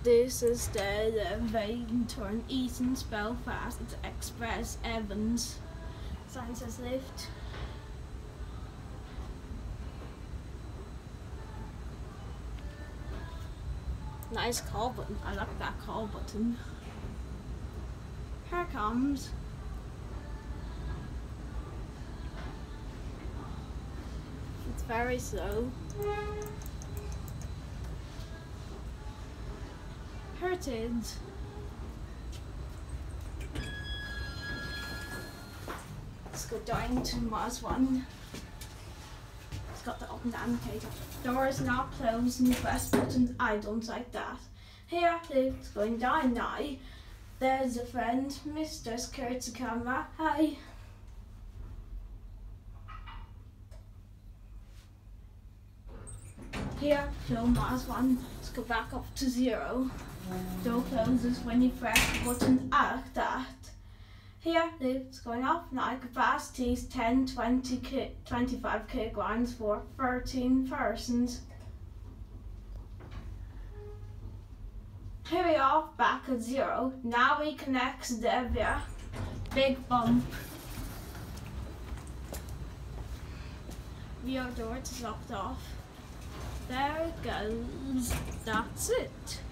This is the vein turn Eason's Belfast Express Evans. Sign says lift. Nice call button. I like that call button. Here it comes. It's very slow. Here it is. Let's go down to Mars 1. It's got the up and down indicator. Door is not closed and you press button. I don't like that. Here it's going down now. There's a friend, Mr. Skirts the camera. Hi. Here, show Mars 1. Let's go back up to 0. Door closes when you press the button like that. Here, it's going up now. Capacity is 25 kilograms for 13 persons. Here we are, back at 0. Now we connect the big bump. Rear door is locked off. There it goes. That's it.